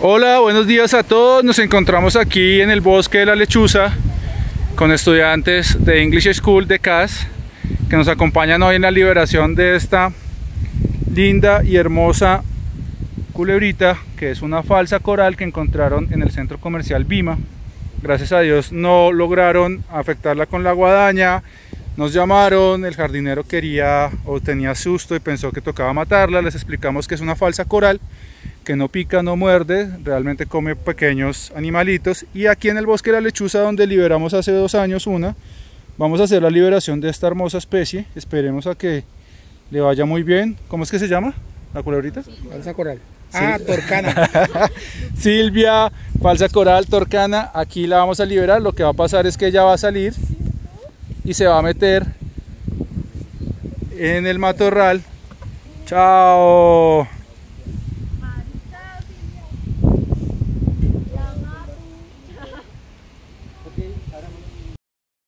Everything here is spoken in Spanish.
Hola, buenos días a todos. Nos encontramos aquí en el bosque de la lechuza con estudiantes de English School de CAS que nos acompañan hoy en la liberación de esta linda y hermosa culebrita, que es una falsa coral que encontraron en el centro comercial Vima. Gracias a Dios no lograron afectarla con la guadaña. Nos llamaron, el jardinero quería o tenía susto y pensó que tocaba matarla. Les explicamos que es una falsa coral, que no pica, no muerde, realmente come pequeños animalitos. Y aquí en el bosque de la lechuza, donde liberamos hace 2 años vamos a hacer la liberación de esta hermosa especie. Esperemos a que le vaya muy bien. ¿Cómo es que se llama la culebrita? Falsa coral. Sí. Ah, torcana. Silvia, falsa coral, torcana. Aquí la vamos a liberar. Lo que va a pasar es que ella va a salir y se va a meter en el matorral. Chao.